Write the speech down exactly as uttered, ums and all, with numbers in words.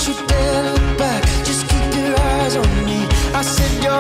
you dare look back, just keep your eyes on me. I said you're